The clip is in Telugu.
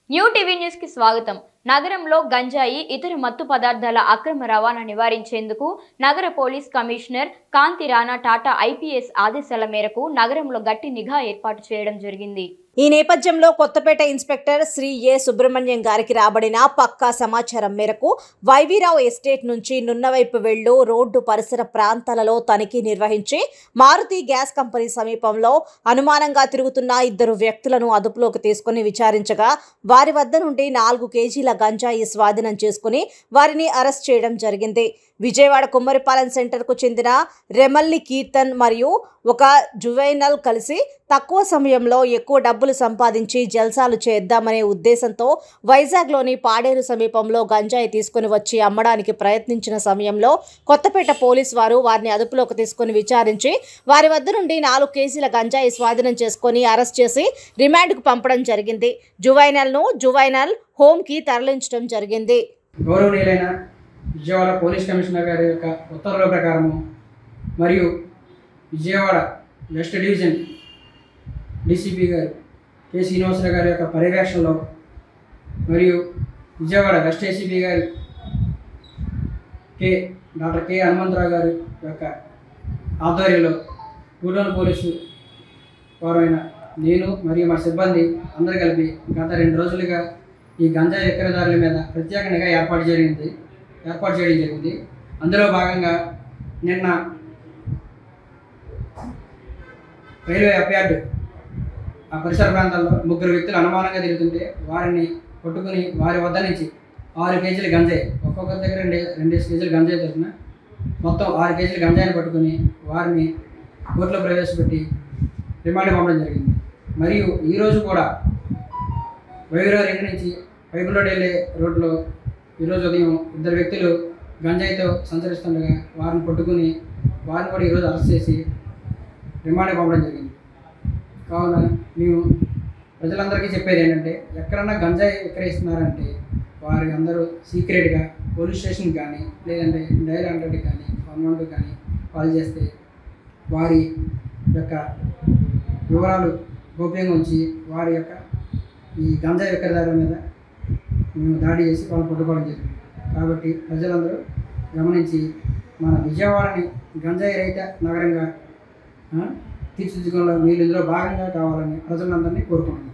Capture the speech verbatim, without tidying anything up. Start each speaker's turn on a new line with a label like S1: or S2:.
S1: న్యూ టీవీ న్యూస్ కి స్వాగతం. నగరంలో గంజాయి ఇతర మత్తు పదార్థాల అక్రమ రవాణా నివారించేందుకు నగర police commissioner Kanthi Rana Tata IPS ఆదేశాల మేరకు నగరంలో గట్టి నిఘా ఏర్పాటు చేయడం జరిగింది.
S2: ఈ నేపథ్యంలో కొత్తపేట ఇన్స్పెక్టర్ శ్రీ ఏ సుబ్రహ్మణ్యం గారికి రాబడిన పక్కా సమాచారం మేరకు వైవీరావు ఎస్టేట్ నుంచి నున్నవైపు వెళ్ళు రోడ్డు పరిసర ప్రాంతాలలో తనిఖీ నిర్వహించి మారుతి గ్యాస్ కంపెనీ సమీపంలో అనుమానంగా తిరుగుతున్న ఇద్దరు వ్యక్తులను అదుపులోకి తీసుకుని విచారించగా వారి వద్ద నుండి నాలుగు కేజీల గంజాయి స్వాధీనం చేసుకుని వారిని అరెస్ట్ చేయడం జరిగింది. విజయవాడ కుమ్మరిపాలెం సెంటర్కు చెందిన రెమల్లి కీర్తన్ మరియు ఒక జువైనల్ కలిసి తక్కువ సమయంలో ఎక్కువ డబ్బులు సంపాదించి జల్సాలు చేద్దామనే ఉద్దేశంతో వైజాగ్లోని పాడేరు సమీపంలో గంజాయి తీసుకుని వచ్చి అమ్మడానికి ప్రయత్నించిన సమయంలో కొత్తపేట పోలీసు వారు వారిని అదుపులోకి తీసుకుని విచారించి వారి వద్ద నుండి నాలుగు కేజీల గంజాయి స్వాధీనం చేసుకుని అరెస్ట్ చేసి రిమాండ్కు పంపడం జరిగింది. జువైనల్ను జువైనల్ హోమ్కి తరలించడం జరిగింది.
S3: గౌరవనీయులైన విజయవాడ పోలీస్ కమిషనర్ గారి యొక్క ఉత్తర్వుల ప్రకారము మరియు విజయవాడ వెస్ట్ డివిజన్ డీసీపీ గారు కె శ్రీనివాసరావు గారి యొక్క పర్యవేక్షణలో మరియు విజయవాడ వెస్ట్ ఏసీపీ గారి కె డాక్టర్ కె హనుమంతరావు గారి యొక్క ఆధ్వర్యంలో టూటౌన్ పోలీసు వారైన నేను మరియు మా సిబ్బంది అందరూ కలిపి గత రెండు రోజులుగా ఈ గంజాయి విక్రయదారుల మీద ప్రత్యేక నిఘా ఏర్పాటు జరిగింది ఏర్పాటు చేయడం జరిగింది. అందులో భాగంగా నిన్న రైల్వే అప్యార్డ్ ఆ పరిసర ప్రాంతాల్లో ముగ్గురు వ్యక్తులు అనుమానంగా తిరుగుతుంటే వారిని పట్టుకుని వారి వద్ద నుంచి ఆరు కేజీల గంజాయి ఒక్కొక్కరి దగ్గర రెండు రెండు కేజీల గంజాయి దొరికిన మొత్తం ఆరు కేజీల గంజాయిని పట్టుకుని వారిని కోర్టులో ప్రవేశపెట్టి రిమాండ్ పంపడం జరిగింది. మరియు ఈరోజు కూడా వైవీరావు రెండు నుంచి పైపుల్ రోడ్ వెళ్ళే రోడ్లో ఈరోజు ఉదయం ఇద్దరు వ్యక్తులు గంజాయితో సంచరిస్తుండగా వారిని పట్టుకుని వారిని కూడా ఈరోజు అరెస్ట్ చేసి రిమాండ్ పంపడం జరిగింది. కావున మేము ప్రజలందరికీ చెప్పేది ఏంటంటే ఎక్కడన్నా గంజాయి విక్రయిస్తున్నారంటే వారి అందరూ సీక్రెట్గా పోలీస్ స్టేషన్కి కానీ లేదంటే డైల్ హండ్రెడ్కి కానీ వన్ వన్కి కానీ కాల్ చేస్తే వారి యొక్క వివరాలు గోప్యంగా ఉంచి వారి యొక్క ఈ గంజాయి విక్రయదారుల మీద మేము దాడి చేసి వాళ్ళు పట్టుకోవడం జరిగింది. కాబట్టి ప్రజలందరూ గమనించి మన విజయవాడని గంజాయి రహిత నగరంగా తీర్చిదిద్దుకోవడంలో మీరు ఇందులో భాగంగా కావాలని ప్రజలందరినీ కోరుకుంటున్నాను.